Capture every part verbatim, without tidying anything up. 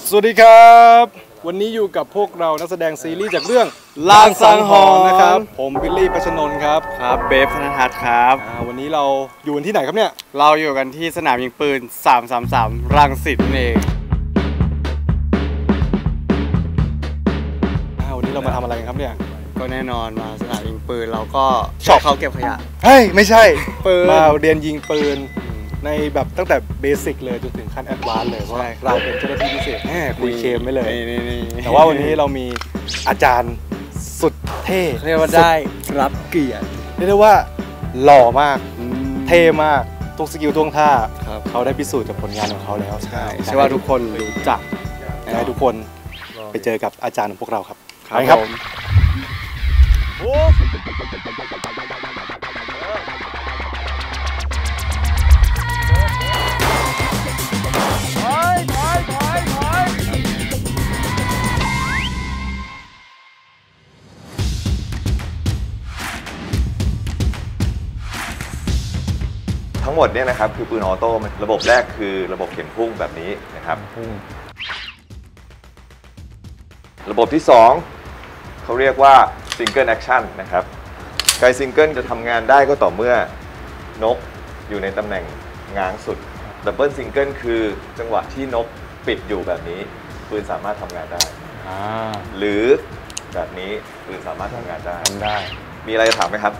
สวัสดีครับวันนี้อยู่กับพวกเรานักแสดงซีรีส์จากเรื่องลางสังหรณ์นะครับผมบิลลี่ปัชนนท์ครับครับเบฟธนทัศน์ครับวันนี้เราอยู่ที่ไหนครับเนี่ยเราอยู่กันที่สนามยิงปืนสามสามสามรังสิตเองวันนี้เรามาทำอะไรครับเนี่ยก็แน่นอนมาสนามยิงปืนเราก็ชอบเขาเก็บขยะเฮ้ยไม่ใช่มาเรียนยิงปืนในแบบตั้งแต่เบสิกเลยจนถึงขั้นแอดวานซ์เลยเพราะเราเป็นเจ้าหน้าที่พิเศษแหมคุยเคมไม่เลยแต่ว่าวันนี้เรามีอาจารย์สุดเท่เรียกว่าได้รับเกียรติเรียกได้ว่าหล่อมากเท่มากทุกสกิลท่วงท่าเขาได้พิสูจน์จากผลงานของเขาแล้วใช่เชื่อว่าทุกคนรู้จักให้ทุกคนไปเจอกับอาจารย์ของพวกเราครับครับทั้งหมดเนี่ยนะครับคือปืนออโต้ระบบแรกคือระบบเข็มพุ่งแบบนี้นะครับระบบที่สองเขาเรียกว่าซิงเกิลแอคชั่นนะครับการซิงเกิลจะทำงานได้ก็ต่อเมื่อนกอยู่ในตำแหน่งง้างสุดดับเบิลซิงเกิลคือจังหวะที่นกปิดอยู่แบบนี้ปืนสามารถทำงานได้หรือแบบนี้ปืนสามารถทำงานได้ได้มีอะไรจะถามไหมครับ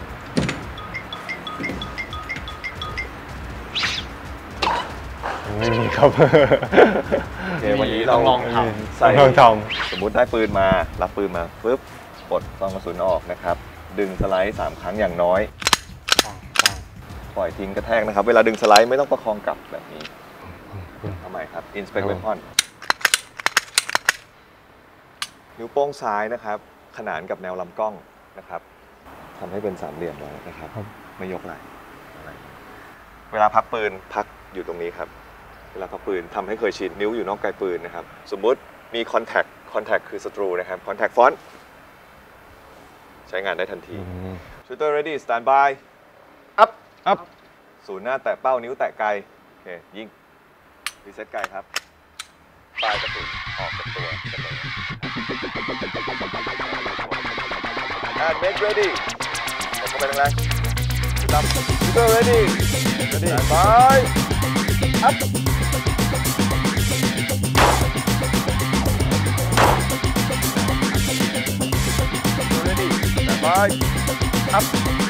ไม่มีครับโอเควันนี้เราลองทำใส่ลองทำสมมุติได้ปืนมารับปืนมาปึ๊บปลดซองกระสุนออกนะครับดึงสไลด์สามครั้งอย่างน้อยปล่อยทิ้งกระแทกนะครับเวลาดึงสไลด์ไม่ต้องประคองกลับแบบนี้ทำไมครับ Inspect Weapon นิ้วโป้งซ้ายนะครับขนานกับแนวลำกล้องนะครับทำให้เป็นสามเหลี่ยมไว้นะครับไม่ยกไหล่เวลาพักปืนพักอยู่ตรงนี้ครับเวลาพักปืนทำให้เคยชินนิ้วอยู่นอกไกปืนนะครับสมมุติมี Contact Contact คือศัตรูนะครับ Contact Font ใช้งานได้ทันที Shooter ready stand by up up ศูนย์หน้าแตะเป้านิ้วแตะไกลโอเคยิงรีเซ็ตไกลครับปลายกระสุนออกจากตัวเสมอ and make ready เข้าไปแรงๆ Shooter ready ready stand by up ready stand by up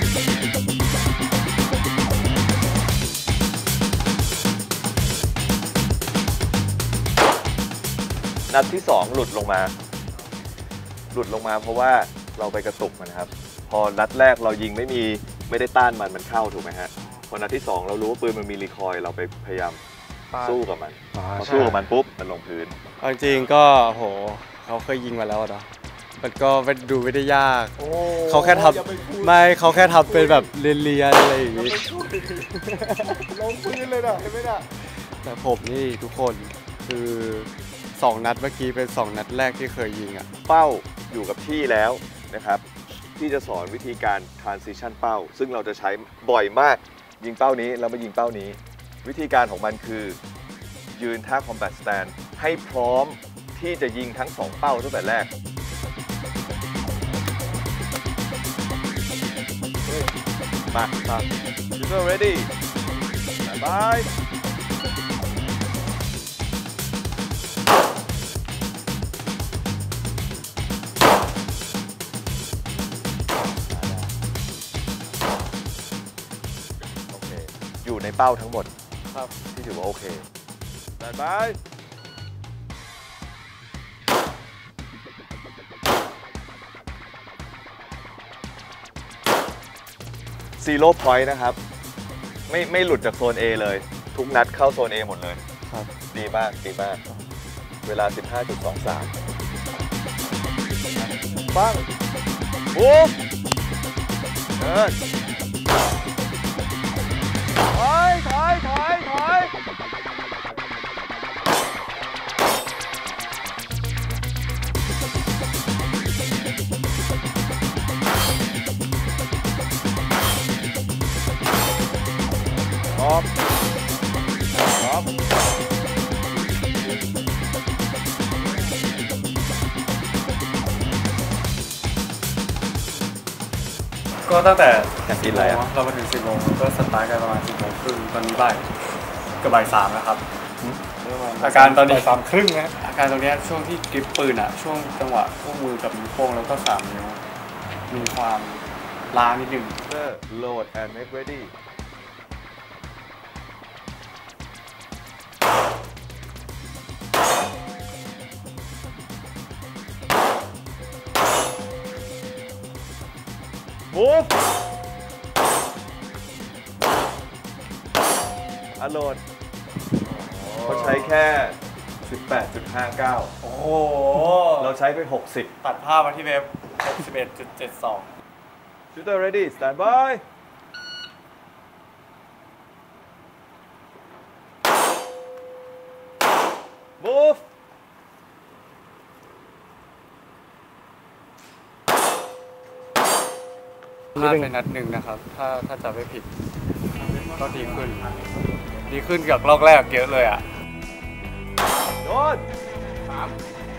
นัดที่สองหลุดลงมาหลุดลงมาเพราะว่าเราไปกระตุกมันครับพอนัดแรกเรายิงไม่มีไม่ได้ต้านมันมันเข้าถูกไหมฮะพอนัดที่สองเรารู้ว่าปืนมันมีรีคอยล์เราไปพยายามสู้กับมันพอสู้กับมันปุ๊บมันลงพื้นจริงก็โหเขาเคยยิงมาแล้วเนาะมันก็ดูไม่ได้ยากเขาแค่ทำไม่เขาแค่ทำเป็นแบบเรียนๆอะไรอย่างนี้ลงพื้นเลยนะเห็นไหมน่ะแต่ผมนี่ทุกคนคือสองนัดเมื่อกี้เป็นสองนัดแรกที่เคยยิงอ่ะเป้าอยู่กับที่แล้วนะครับที่จะสอนวิธีการ transition เป้าซึ่งเราจะใช้บ่อยมากยิงเป้านี้แล้วมายิงเป้านี้วิธีการของมันคือยืนท่า combat stand ให้พร้อมที่จะยิงทั้งสองเป้าตั้งแต่แรกมามา Shooter ready stand byอยู่ในเป้าทั้งหมดครับที่ถือว่าโอเคได้ไปซีโร่พอยต์นะครับไม่ไม่หลุดจากโซน A เลยทุกนัดเข้าโซน A หมดเลยครับดีมากดีมากเวลา สิบห้าจุดสองสาม ปังบูมเดินถอยถอยถอยถอยพร้อมพร้อมก็ตั้งแต่อยากกินอะไรอ่ะเรามาถึงสิบโมงก็สตาร์ทกันประมาณสิบโมงครึ่งตอนนี้บ่ายก็บ่ายสามแล้วครับอาการตอนนี้สามครึ่งนะอาการตรงนี้ช่วงที่กริปปืนอ่ะช่วงจังหวะพวกมือกับนิ้วโป้งแล้วก็สามนิ้วมีความล้านิดนึง load and make ready move unload เขาใช้แค่ สิบแปดจุดห้าเก้าโอ้โหเราใช้ไป หกสิบตัดภาพมาที่เว็บ หกสิบเอ็ดจุดเจ็ดสอง shooter ready stand by move พลาดไปนัดหนึ่งนะครับ ถ้าถ้าจำไม่ผิด ก็ดีขึ้น ดีขึ้นจากรอบแรกเยอะเลยอ่ะโดนสาม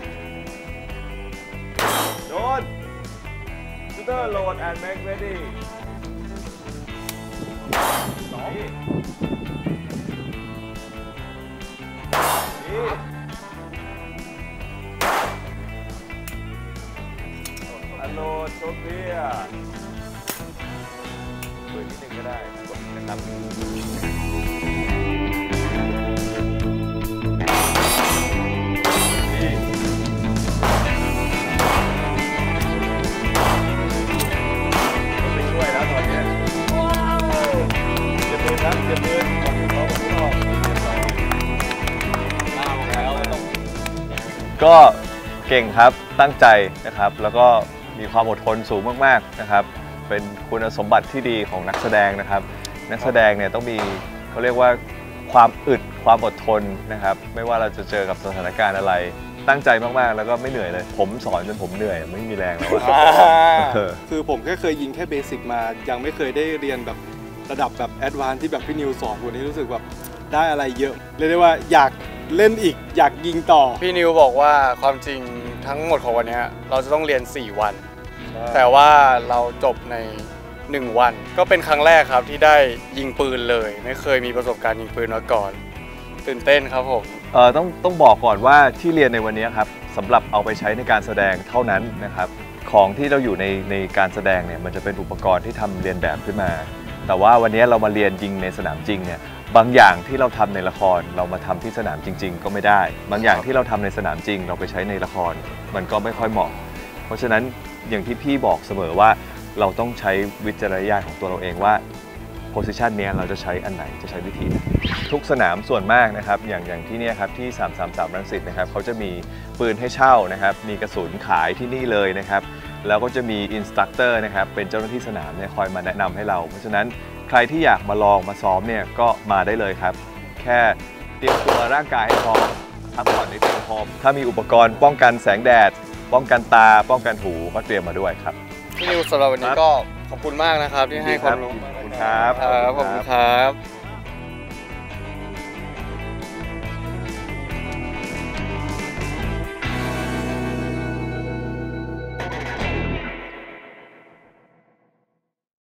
โดน shooter load and make ready สองนี่อันโหลดโชคดีอ่ะเปิดนิดนึงก็ได้กดนะครับนี่ไม่ช่วยแล้วตอนนี้ว้าวเจ็บมือครับเจ็บมือขอบคุณเขาขอบคุณออกเจ็บสองล่าออกแล้วต้องก็เก่งครับตั้งใจนะครับแล้วก็มีความอดทนสูงมากๆนะครับเป็นคุณสมบัติที่ดีของนักแสดงนะครับนักแสดงเนี่ยต้องมีเขาเรียกว่าความอึดความอดทนนะครับไม่ว่าเราจะเจอกับสถานการณ์อะไรตั้งใจมากๆแล้วก็ไม่เหนื่อยเลยผมสอนจนผมเหนื่อยไม่มีแรงแล้วอะคือผมแค่เคยยิงแค่เบสิกมายังไม่เคยได้เรียนแบบระดับแบบแอดวานซ์ที่แบบพี่นิวสอนวันนี้รู้สึกแบบได้อะไรเยอะเรียกได้ว่าอยากเล่นอีกอยากยิงต่อพี่นิวบอกว่าความจริงทั้งหมดของวันนี้เราจะต้องเรียนสี่วันแต่ว่าเราจบในหนึ่งวันก็เป็นครั้งแรกครับที่ได้ยิงปืนเลยไม่เคยมีประสบการณ์ยิงปืนมาก่อนตื่นเต้นครับผมเอ่อต้องต้องบอกก่อนว่าที่เรียนในวันนี้ครับสำหรับเอาไปใช้ในการแสดงเท่านั้นนะครับของที่เราอยู่ในในการแสดงเนี่ยมันจะเป็นอุปกรณ์ที่ทำเรียนแบบขึ้นมาแต่ว่าวันนี้เรามาเรียนยิงในสนามจริงเนี่ยบางอย่างที่เราทำในละครเรามาทำที่สนามจริงๆก็ไม่ได้บางอย่างที่เราทำในสนามจริงเราไปใช้ในละครมันก็ไม่ค่อยเหมาะเพราะฉะนั้นอย่างที่พี่บอกเสมอว่าเราต้องใช้วิจารณญาณของตัวเราเองว่าโพสิชันนี้เราจะใช้อันไหนจะใช้วิธีไหนทุกสนามส่วนมากนะครับอย่างอย่างที่นี่ครับที่สามสามสามรังสิตนะครับเขาจะมีปืนให้เช่านะครับมีกระสุนขายที่นี่เลยนะครับแล้วก็จะมีอินสตรัคเตอร์นะครับเป็นเจ้าหน้าที่สนามเนี่ยคอยมาแนะนำให้เราเพราะฉะนั้นใครที่อยากมาลองมาซ้อมเนี่ยก็มาได้เลยครับแค่เตรียมตัวร่างกายให้พร้อมพักผ่อนให้เพียงพอถ้ามีอุปกรณ์ป้องกันแสงแดดป้องกันตาป้องกันหูก็เตรียมมาด้วยครับพี่นิวสำหรับวันนี้ก็ขอบคุณมากนะครับที่ให้ความรู้ขอบคุณครับขอบคุณครับ